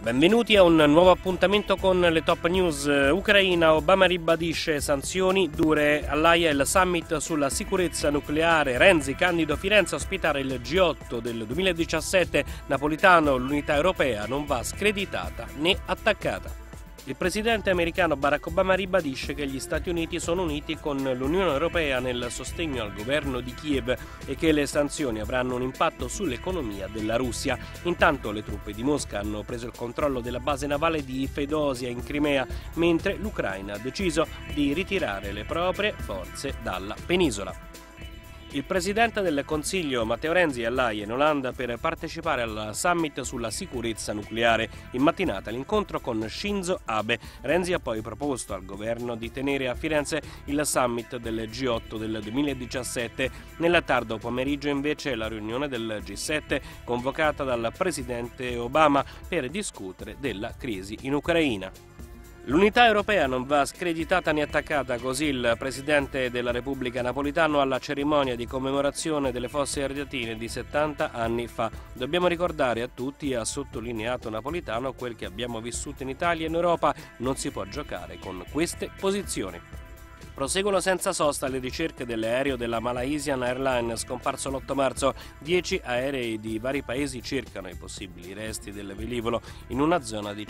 Benvenuti a un nuovo appuntamento con le top news. Ucraina, Obama ribadisce sanzioni dure, all'Aia il summit sulla sicurezza nucleare, Renzi candido Firenze a ospitare il G8 del 2017, Napolitano, l'unità europea non va screditata né attaccata. Il presidente americano Barack Obama ribadisce che gli Stati Uniti sono uniti con l'Unione Europea nel sostegno al governo di Kiev e che le sanzioni avranno un impatto sull'economia della Russia. Intanto le truppe di Mosca hanno preso il controllo della base navale di Feodosia in Crimea, mentre l'Ucraina ha deciso di ritirare le proprie forze dalla penisola. Il presidente del Consiglio Matteo Renzi è all'Aia in Olanda per partecipare al summit sulla sicurezza nucleare. In mattinata l'incontro con Shinzo Abe. Renzi ha poi proposto al governo di tenere a Firenze il summit del G8 del 2017. Nel tardo pomeriggio invece la riunione del G7 convocata dal presidente Obama per discutere della crisi in Ucraina. L'unità europea non va screditata né attaccata, così il presidente della Repubblica Napolitano alla cerimonia di commemorazione delle fosse ardeatine di 70 anni fa. Dobbiamo ricordare a tutti, ha sottolineato Napolitano, quel che abbiamo vissuto in Italia e in Europa, non si può giocare con queste posizioni. Proseguono senza sosta le ricerche dell'aereo della Malaysian Airlines scomparso l'8 marzo. 10 aerei di vari paesi cercano i possibili resti del velivolo in una zona di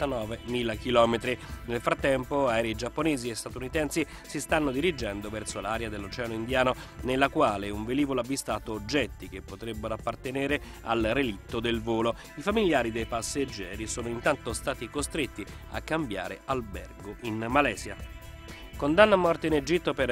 59.000 km. Nel frattempo aerei giapponesi e statunitensi si stanno dirigendo verso l'area dell'Oceano Indiano, nella quale un velivolo ha avvistato oggetti che potrebbero appartenere al relitto del volo. I familiari dei passeggeri sono intanto stati costretti a cambiare albergo in Malesia. Condanna a morte in Egitto per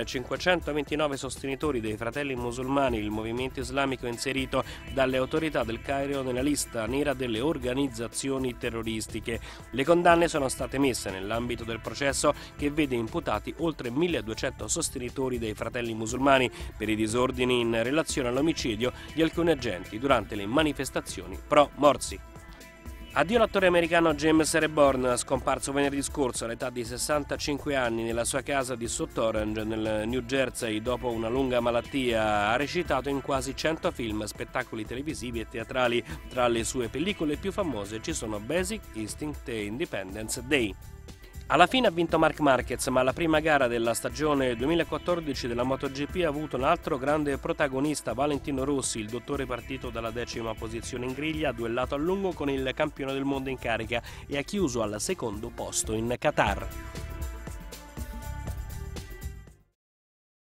529 sostenitori dei Fratelli Musulmani, il movimento islamico inserito dalle autorità del Cairo nella lista nera delle organizzazioni terroristiche. Le condanne sono state messe nell'ambito del processo che vede imputati oltre 1200 sostenitori dei Fratelli Musulmani per i disordini in relazione all'omicidio di alcuni agenti durante le manifestazioni pro-Morsi. Addio l'attore americano James Rebhorn, scomparso venerdì scorso all'età di 65 anni nella sua casa di South Orange, nel New Jersey, dopo una lunga malattia. Ha recitato in quasi 100 film, spettacoli televisivi e teatrali. Tra le sue pellicole più famose ci sono Basic Instinct e Independence Day. Alla fine ha vinto Marc Marquez, ma la prima gara della stagione 2014 della MotoGP ha avuto un altro grande protagonista, Valentino Rossi. Il dottore, partito dalla 10ª posizione in griglia, ha duellato a lungo con il campione del mondo in carica e ha chiuso al secondo posto in Qatar.